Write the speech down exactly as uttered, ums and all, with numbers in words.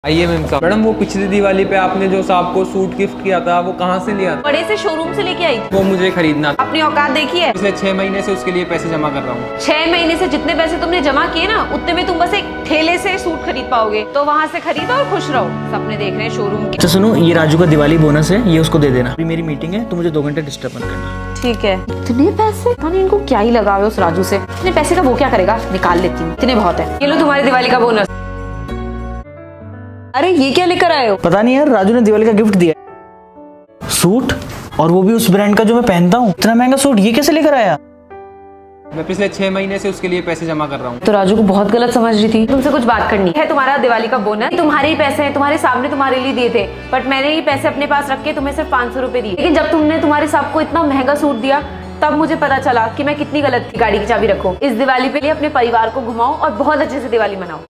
आइए मैम साहब। मैडम वो पिछली दिवाली पे आपने जो साहब को सूट गिफ्ट किया था वो कहाँ से लिया था? बड़े से शोरूम से लेके आई थी। वो मुझे खरीदना था। अपनी औकात देखी है? पिछले छह महीने से उसके लिए पैसे जमा कर रहा हूँ। छह महीने से जितने पैसे तुमने जमा किए ना उतने में तुम बस एक ठेले से सूट खरीद पाओगे, तो वहाँ से खरीदो और खुश रहो। सपने देख रहे हैं शोरूम के। तो सुनो, ये राजू का दिवाली बोनस है, ये उसको दे देना। अभी मेरी मीटिंग है तो मुझे दो घंटे डिस्टर्ब मत करना। ठीक है। इतने पैसे पता नहीं इनको क्या ही लगा हुआ उस राजू से। इतने पैसे का वो क्या करेगा, निकाल लेती हूँ। इतने बहुत है। ये लो तुम्हारी दिवाली का बोनस। अरे ये क्या लेकर आए हो? पता नहीं यार, राजू ने दिवाली का गिफ्ट दिया सूट, और वो भी उस ब्रांड का जो मैं पहनता हूँ। इतना महंगा सूट ये कैसे लेकर आया? मैं पिछले छह महीने से उसके लिए पैसे जमा कर रहा हूँ। तो राजू को बहुत गलत समझ रही थी। तुमसे कुछ बात करनी है। तुम्हारा दिवाली का बोनस तुम्हारे ही पैसे हैं, तुम्हारे सामने तुम्हारे लिए दिए थे, बट मैंने ये पैसे अपने पास रख के तुम्हें सिर्फ पाँच सौ रुपए दिए। लेकिन जब तुमने तुम्हारे साहब को इतना महंगा सूट दिया तब मुझे पता चला कि मैं कितनी गलत थी। गाड़ी की चाबी रखो। इस दिवाली पे लिए अपने परिवार को घुमाओ और बहुत अच्छे से दिवाली मनाओ।